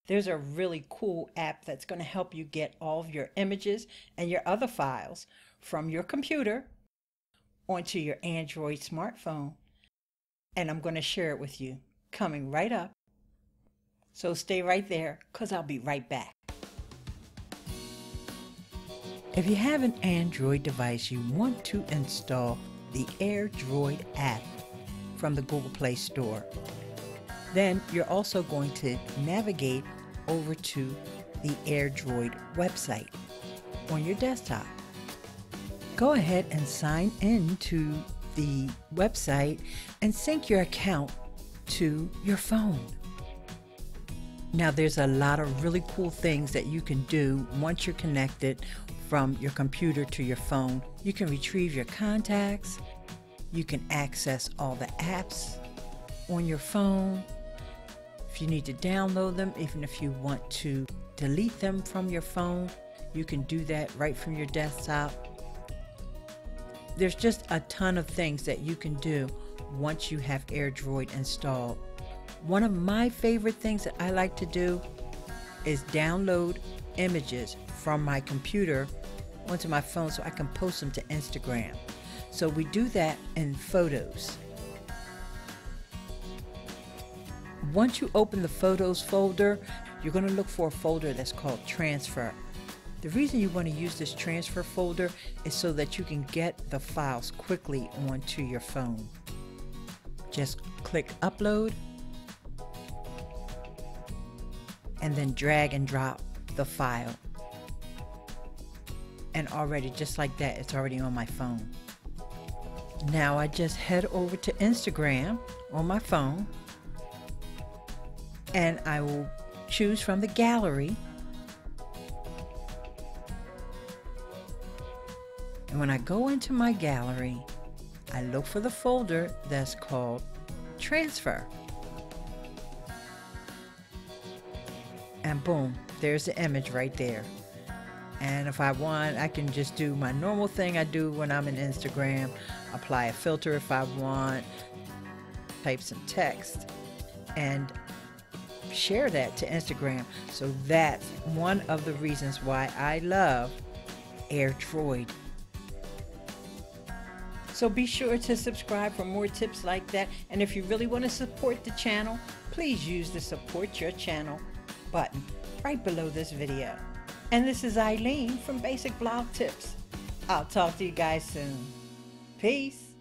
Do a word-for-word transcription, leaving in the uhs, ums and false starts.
There's a really cool app that's going to help you get all of your images and your other files from your computer onto your Android smartphone. And I'm going to share it with you coming right up. So stay right there because I'll be right back. If you have an Android device, you want to install the AirDroid app from the Google Play Store. Then you're also going to navigate over to the AirDroid website on your desktop. Go ahead and sign in to the website and sync your account to your phone. Now there's a lot of really cool things that you can do once you're connected from your computer to your phone. You can retrieve your contacts, you can access all the apps on your phone. If you need to download them, even if you want to delete them from your phone, you can do that right from your desktop. There's just a ton of things that you can do once you have AirDroid installed. One of my favorite things that I like to do is download images from my computer onto my phone so I can post them to Instagram. So we do that in Photos. Once you open the Photos folder, you're going to look for a folder that's called Transfer. The reason you want to use this Transfer folder is so that you can get the files quickly onto your phone. Just click Upload and then drag and drop the file. And already, just like that, it's already on my phone. Now I just head over to Instagram on my phone and I will choose from the gallery. And when I go into my gallery, I look for the folder that's called Transfer. And boom, there's the image right there. And if I want, I can just do my normal thing I do when I'm in Instagram. Apply a filter if I want, type some text, and share that to Instagram. So that's one of the reasons why I love AirDroid. So be sure to subscribe for more tips like that. And if you really want to support the channel, please use the Support Your Channel button right below this video. And this is Ileane from Basic Blog Tips. I'll talk to you guys soon. Peace.